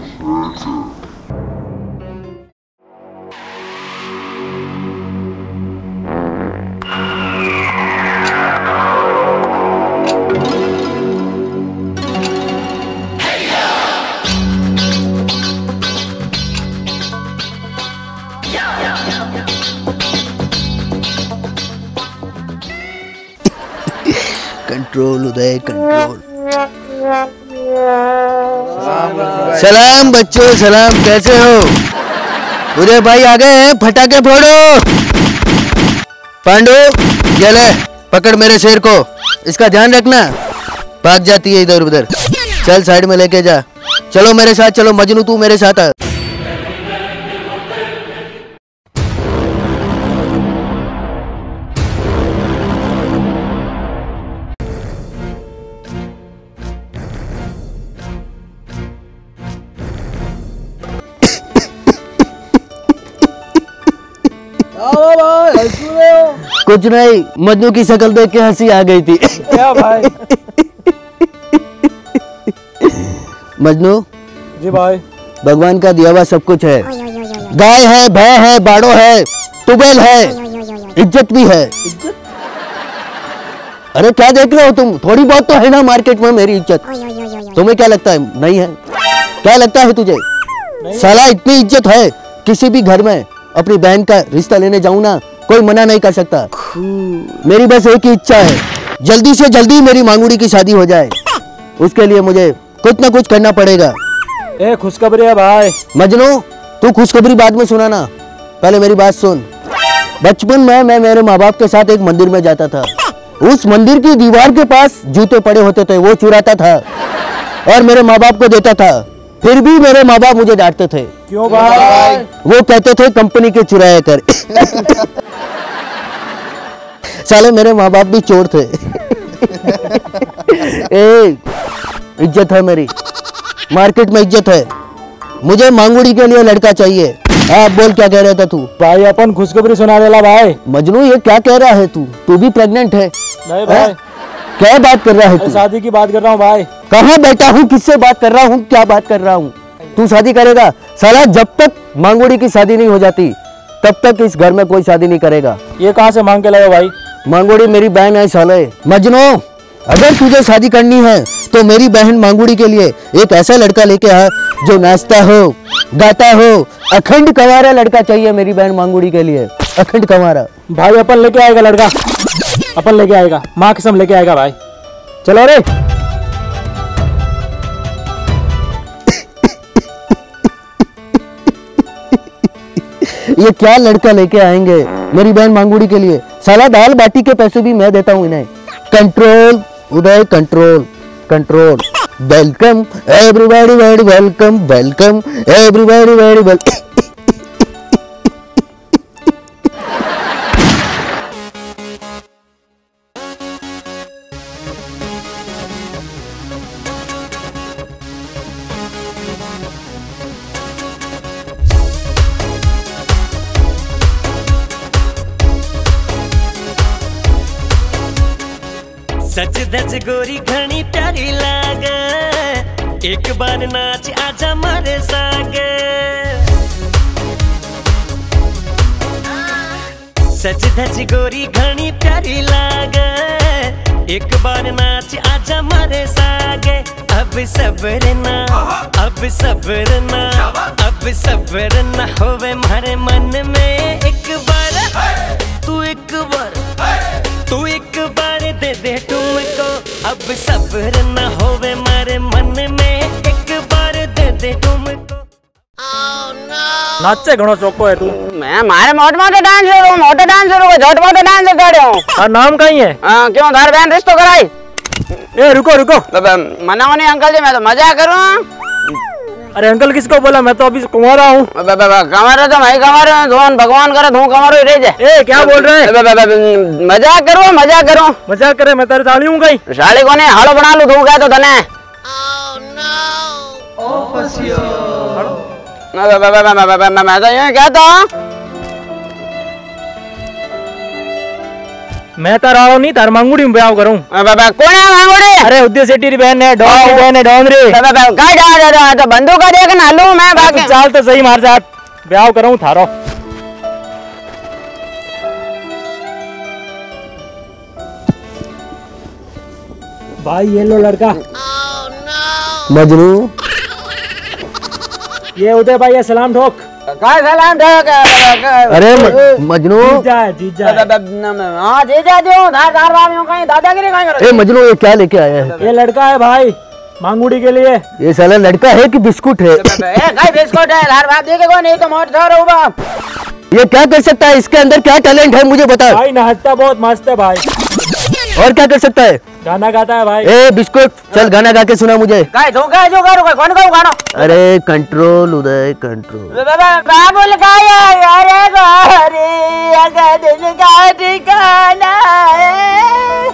Control उदय control. सलाम बच्चों सलाम, कैसे हो? उदय भाई आ गए हैं, फटाके फोड़ो। पांडु ये ले पकड़ मेरे शेर को, इसका ध्यान रखना, भाग जाती है इधर उधर। चल साइड में लेके जा। चलो मेरे साथ चलो, मजनू तू मेरे साथ आ। कुछ नहीं, मजनू की शक्ल देख के हंसी आ गई थी। क्या भाई? मजनू जी भाई, भगवान का दिया हुआ सब कुछ है। गाय है, भैंस है, बाड़ो है, टुबेल है, इज्जत भी है। अरे क्या देख रहे हो तुम? थोड़ी बहुत तो है ना मार्केट में मेरी इज्जत। तुम्हें क्या लगता है नहीं है? क्या लगता है तुझे? साला इतनी इज्जत है, किसी भी घर में अपनी बहन का रिश्ता लेने जाऊं ना, कोई मना नहीं कर सकता। मेरी बस एक ही इच्छा है, जल्दी से जल्दी मेरी मांगुड़ी की शादी हो जाए। उसके लिए मुझे कुछ ना कुछ करना पड़ेगा। ए खुशखबरी है भाई। मजनू तू खुशखबरी बाद में सुनाना, पहले मेरी बात सुन। बचपन में मैं मेरे माँ बाप के साथ एक मंदिर में जाता था। उस मंदिर की दीवार के पास जूते पड़े होते थे, वो चुराता था और मेरे माँ बाप को देता था। फिर भी मेरे माँ बाप मुझे डांटते थे। क्यों भाई? वो कहते थे कंपनी के चुराया कर। साले मेरे माँ बाप भी चोर थे। ए, इज्जत है मेरी, मार्केट में इज्जत है। मुझे मांगुड़ी के लिए लड़का चाहिए। आप बोल क्या कह रहा था तू? भाई अपन खुशखबरी सुना देला भाई। मजनू ये क्या कह रहा है तू भी प्रेग्नेंट है? नहीं भाई। क्या बात कर रहा है तू? शादी की बात कर रहा हूँ भाई। कहाँ बैठा हूँ, किससे बात कर रहा हूँ, क्या बात कर रहा हूँ? तू शादी करेगा? साला जब तक मांगुड़ी की शादी नहीं हो जाती तब तक इस घर में कोई शादी नहीं करेगा। ये कहाँ से मांग के लाए भाई? मांगुड़ी मेरी बहन है साले। मजनू अगर तुझे शादी करनी है तो मेरी बहन मांगुड़ी के लिए एक ऐसा लड़का लेके आ जो नाचता हो, गाता हो, अखंड कंवारा लड़का चाहिए मेरी बहन मांगुड़ी के लिए, अखंड कंवारा। भाई अपन लेके आएगा लड़का, अपन लेके आएगा, माँ कसम लेके आएगा भाई। चलो रे। ये क्या लड़का लेके आएंगे मेरी बहन मांगुड़ी के लिए? साला दाल बाटी के पैसे भी मैं देता हूँ इन्हें। कंट्रोल उदय control control. Welcome everybody very welcome, welcome everybody very welcome. सच धज गोरी घनी प्यारी लागे, एक बार नाच आजा मारे सागे। सच धज गोरी घनी प्यारी लागे, एक बार नाच आजा मारे सागे। अब सब्र ना, अब सब्र ना, अब सब्र ना होवे मारे मन में। एक बार तू एक बार तू एक बार दे दे तुमको, अब सब्र न होवे मारे मन में। एक बार दे दे तुमको। नाचे घणो चौको है तू। मैं मारे मोटे डांसर हूँ, मोटे डांसर हूँ, झट मोटे डांसर करे हूँ। हाँ नाम कहीं है? हाँ क्यों थार बहन रिश्तो कराई? ए रुको रुको। मना नहीं अंकल जी, मैं तो मजाक करूँ। अरे अंकल किसको बोला? मैं तो अभी कुंवारा हूँ। कमर तो मैं कमर धोन भगवान करे धो कमर ही रह जाए। ए क्या बोल रहे हैं? मजाक करो मजाक करो। मजाक करे? मैं तेरे साली हूँ कहीं? साली को ने हालो बना लू धो गया तो धने। मैं तो यूं कहता हूँ। मैं तारा नहीं तार मांगुड़ी में ब्याह करूं। बाबा कौन है मांगुड़ी? अरे उद्देश्य सेठी की बहन है, डॉन की बहन है, डॉन रे। बाबा का जा रहा तो बंदूक का देख ना लूं मैं बाकी। चाल तो सही मार साथ ब्याह करूं थारो। भाई ये लो लड़का। मजनू ये उदय भाई है, सलाम ठोक। का सलाम ठोक। अरे मजनू जीजा जीजा। हां जीजा जो धार वालियों कहीं दादागिरी कहीं करो। ए मजनू ये क्या लेके आया है? ये लड़का है भाई मांगुड़ी के लिए। ये साला लड़का है कि बिस्कुट है? ए गाय बिस्कुट है धार बाप देखे को नहीं तो मोट छोड़ बाप। ये क्या कर सकता है? इसके अंदर क्या टैलेंट है मुझे बता। भाई नाचता बहुत मस्त है भाई। और क्या कर सकता है? गाना गाता है भाई। ए बिस्कुट चल गाना गा के सुना मुझे। गाय धोखा है जो करो कौन गाओ गाना? अरे कंट्रोल उदय कंट्रोल। बाबुल गाया अरे गोरी अगर दिल का ठिकाना है।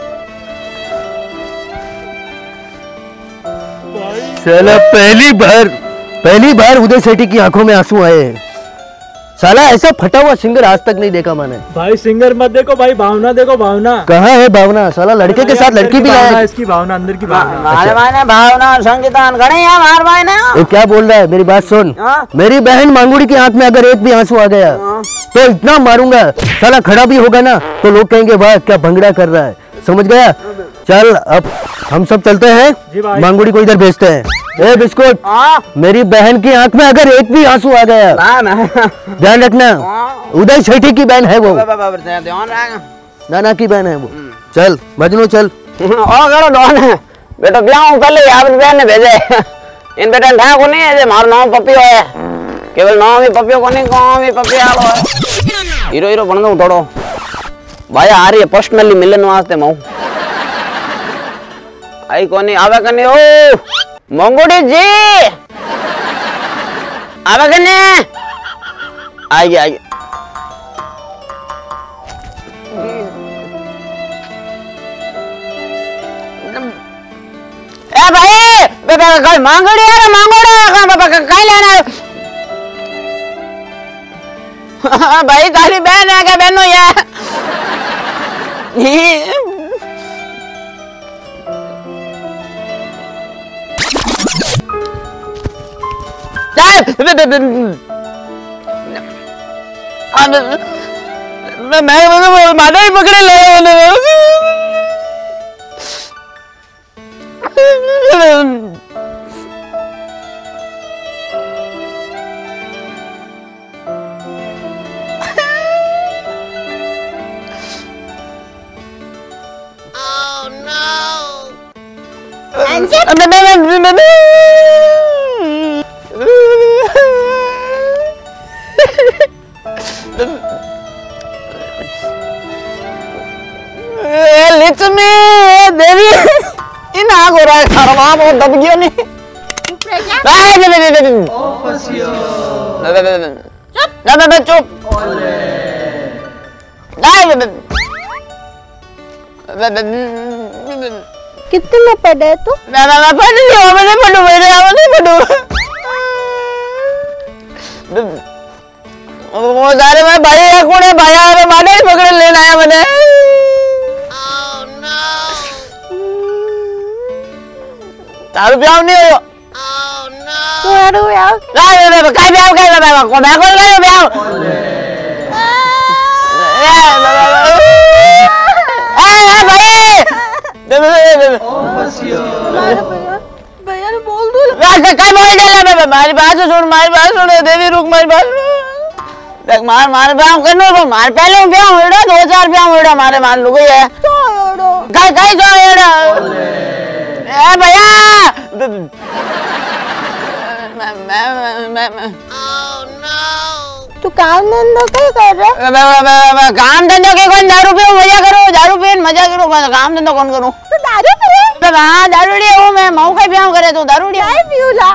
साला पहली बार उदय सेठी की आंखों में आंसू आए। साला ऐसा फटा हुआ सिंगर आज तक नहीं देखा मैंने। भाई सिंगर मत देखो भाई, भावना देखो भावना। कहाँ है भावना? साला लड़के के साथ लड़की भी लाया। इसकी भावना अंदर की भावना। मारे माने भावना संगीतान घणे हैं मार माने। ये क्या बोल रहा है? मेरी बात सुन। मेरी बहन मांगुड़ी की आंख में अगर एक भी आंसू आ गया तो इतना मारूंगा साला खड़ा भी होगा ना तो लोग कहेंगे वाह क्या भंगड़ा कर रहा है। समझ गया? चल अब हम सब चलते हैं, मांगुड़ी को इधर भेजते हैं। ए बिस्कुट मेरी बहन की आंख में अगर एक भी आंसू आ गया ध्यान रखना, उदय सेठी की बहन है वो, नाना की बहन है वो। चल मजनू चल। डॉन है बेटा ब्याह पहले अपनी बहन ने भेजे इन बेटा था को नहीं है मारो नाम पपियो है केवल नाम ही पपियो को नहीं गांव में पपिया आलो है। हीरो हीरो बन दो थोड़ो भाई आ रही है पर्सनली मिलन वास्ते मऊ आई कोनी आवे कने। ओ मंगुड़ी जी आवे कने आई ए भाई बेटा कल मांगड़ी है मांगड़ा बाबा कहीं लेना भाई काली बहन है क्या बहनो ये मैं माने ही पकड़े ले देवी इन आग हो रहा है खाना बहुत दब गया नहीं चुप कितने में पढ़े तू? मैं पढ़ लिया मैंने पढ़ू वो दारे में भाई एक कोने भाई आया माने ही पकड़ लेना आया मैंने। तारू ब्याह नहीं हो तू आरू यार काय ब्याह को मैं कौन गया ब्याह भैया ने बोल दो काय बोल दे मारी बात सुन देवी रुक मारी बात देख मार ब्याह करनो तो मार पहले ब्याह होड़ा 2-4 ब्याह होड़ा मारे मान लुगई है काय जो होड़ा ए भैया मैं तू काम धंधा क्या कर रहा है? काम धंधा के कौन दारू पियो मजा करो काम धंधा कौन करूं? तो दारू पिए? हाँ दारूड़ी हूँ मैं मऊ का ब्याह करे तो दारूड़ी चाय पियूला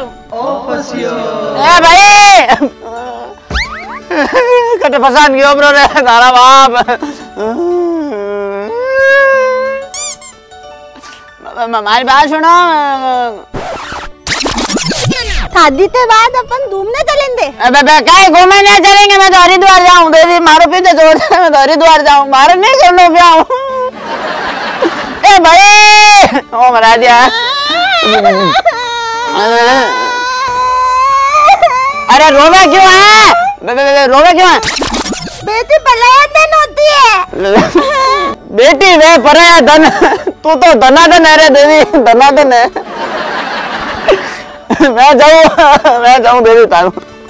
ए भाई कटे फसान गयो ब्रो रे तारा बाप हमारी बात सुनो शादी के बाद अपन घूमने चलेंगे। अबे कहीं घूमने नहीं चलेंगे, मैं तो हरिद्वार जाऊँ। दीदी मारो पीछे छोड़ दे, मैं तो हरिद्वार जाऊँ, मारो नहीं करने पे आऊँ। ए भाई ओ मरा दिया। अरे रोवे क्यों है? रोवे क्यों है? बेटी पलाया धन होती है। बेटी वे पराया धन, तू तो धनाधन है रे देवी, धनाधन है। मैं जाऊँ देवी तारू।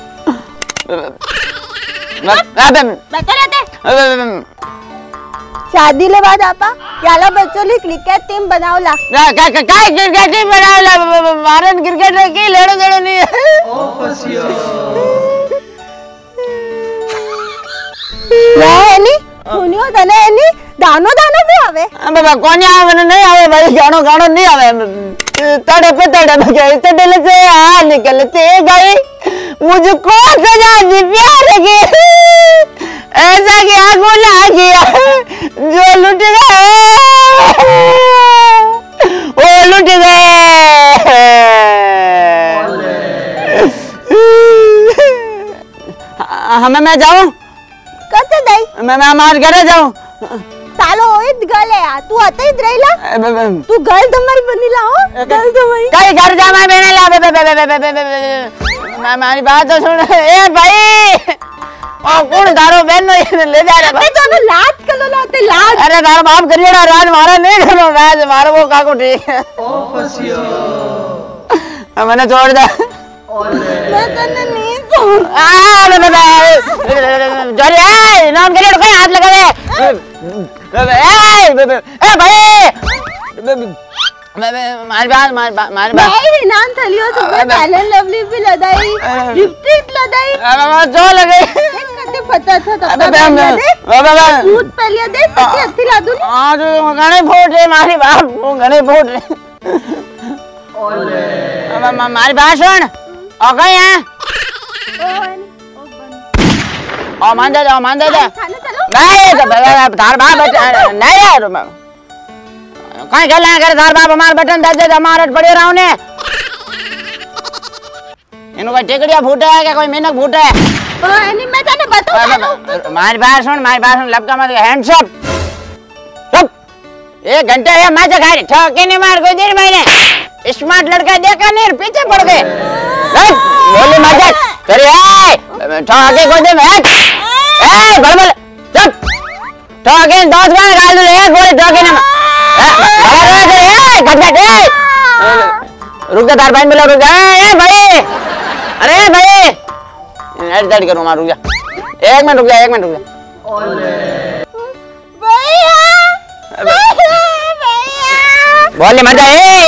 शादी ले बाद आपा याला बच्चों ली क्रिकेट टीम बनाओ ला। काय क्रिकेट टीम बनाओ ला? मारन क्रिकेट रे की लेड़ो देड़ो नहीं है। ओ फसियो नहीं सुनियो तने एनी दानो दानो भी आवे। बाबा कौन आवे? नहीं आवे भाई, गानो गानो नहीं आवे। तड़े पे गए तड़े से आ निकलते गए, मुझको सजा दी प्यार की, ऐसा क्या गुनाह किया जो लुट गए, वो लुट गए। हमें मैं जाऊँ कते दई? मैं हमारे घर जाऊँ। सालो ओइत गले आ तू अते इध रहिला। तू गल तुम्हारी बनीला हो, गल तुम्हारी कई घर जा मैं बेने ला। मैं हमारी बात तो सुन। ए भाई ओ कौन दारो बहन ले जा रे भाई? तो लाज कलो लाते लाज। अरे दारो बाप करियोड़ा राज मारा नहीं करो, राज मारो वो काको ठीक है। ओ फसियो मैंने छोड़ दे। मैं तने नहीं छोड़। जरी ए नाम करियोड़ा कोई हाथ लगा दे। ए भाई मार नाम थलियो सुबह टैलेंट लवली भी लदाई, लिपस्टिक लदाई जो लगे कते पता था तब दूध पहले दे कते अच्छी ला दूं। आज गणे फोड़ रे मारी बाप, वो गणे फोड़ रे। ओले मारी बात सुन ओ गए हैं ओ मान दे नहीं तार बाप नहीं यार कहीं गल करे तार बाप हमारे बटन दे दे हमारे पड़े रहो ने। इनको कोई टिकड़िया फूटे है क्या कोई मेहनत फूटे है? नहीं मैं तने बताऊं। मारी बात सुन लपका मत हैंड्स अप चुप। 1 घंटे है मैं जगह ठोके नहीं मार कोई देर मैंने स्मार्ट लड़का देखा नहीं पीछे पड़ गए। बोली मत करे ठोके कोई दे मैं बड़बड़ चुप। ठोके 10 बार गाल दे एक गोली ठोके ना रुक जा तार भाई मिला रुक जा। ए भाई अरे भाई दर्द करूँ मार रुक जा 1 मिनट रुक जा। बोले मजा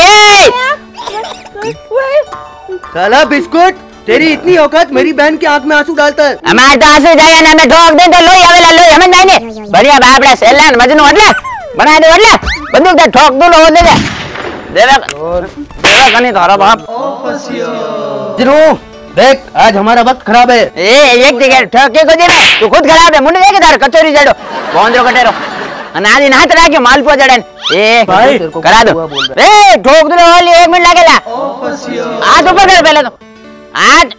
साला बिस्कुट, तेरी इतनी औकात मेरी बहन की आंख में आंसू डालता है। हमारे तो आंसू जाए ना मैं ठोक दे तो लोई आवेला लोई हमें नहीं बढ़िया बापड़ा सेलन मजनू अडला बना दे अडला बंदूक दे ठोक दो लो दे देवा कनी थारा बाप। ओ फसियो जिरो देख आज हमारा वक्त खराब है। एक जगह ठोके को दे तू खुद खराब है मुंडे देखे तार कचोरी जड़ो बोंदरो कटेरो अनादी ना तरा के मालपुआ जड़न ए भाई करा दो ए ठोक दो वाली 1 मिनट लगेला। ओ फसियो हाथ ऊपर कर पहले तो हाथ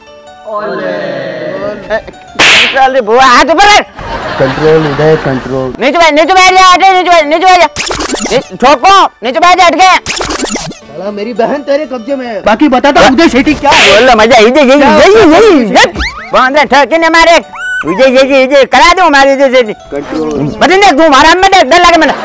कंट्रोल रे बुआ हाथ ऊपर कर कंट्रोल उदय कंट्रोल। नीचे बैठ जा नीचे बैठ जा ठोको नीचे बैठ जा हट के। साला मेरी बहन तेरे कब्जे में है। बाकी बताता उदय सेठी क्या बोल मजा यही बांध ठोके ने मारे ये करा दूं मारे सेठी बदन देख तू मारा में डर लगे मैंने।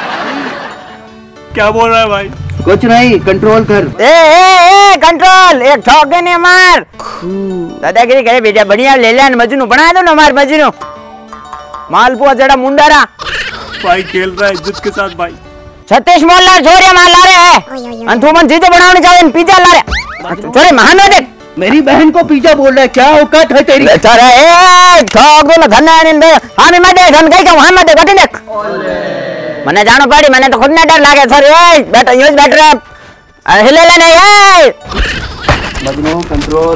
क्या बोल रहा है भाई? कुछ नहीं कंट्रोल कर। ए कंट्रोल एक ठोके ने मार दादागिरी करे बेटा बढ़िया ले ले मजनू बना दो ना मार मजनू मालपुआ जड़ा मुंडारा भाई खेल रहा है इज्जत के साथ भाई। 36 मोहल्ला छोरे मार ला रहे हैं अंथुमन चीजें बनाने चाहिए पिज्जा ला रहे छोरे महान देख मेरी बहन को पिज्जा बोल रहा है, क्या औकात है तेरी? बेचारा ए ठोक दो ना धन आने दे हामी मत दे धन कई का वहां मत दे गटी देख मने जानो पड़ी मने तो खुद ने डर लागे सर ए बेटा यूज बैठ रहा हिलेला नहीं ए मजनू कंट्रोल।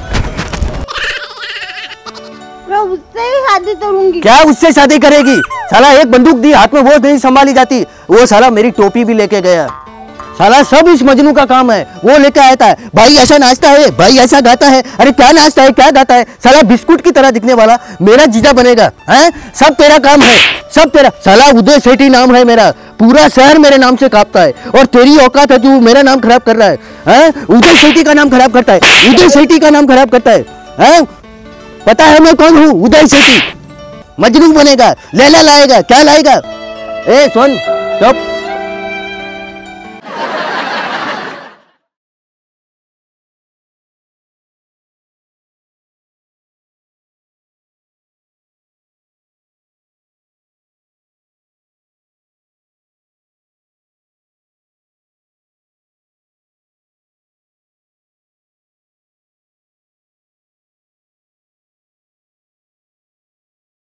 मैं उससे ही शादी करूंगी। क्या उससे शादी करेगी? साला एक बंदूक दी हाथ में वो नहीं संभाली जाती। वो साला मेरी टोपी भी लेके गया। साला सब इस मजनू का काम है। वो लेके आता है भाई ऐसा नाचता है, भाई ऐसा गाता है। अरे क्या नाचता है, क्या गाता है? साला बिस्कुट की तरह दिखने वाला मेरा जीजा बनेगा हैं? सब तेरा काम है, सब तेरा। साला उदय सेठी नाम है मेरा, पूरा शहर मेरे नाम से कांपता है। और तेरी औकात है तू मेरा नाम खराब कर रहा है हैं? उदय सेठी का नाम खराब करता है, उदय सेठी का नाम खराब करता है हैं? पता है मैं कौन हूँ? उदय सेठी। मजनू बनेगा, लैला लाएगा, क्या लाएगा? ए सुन चुप।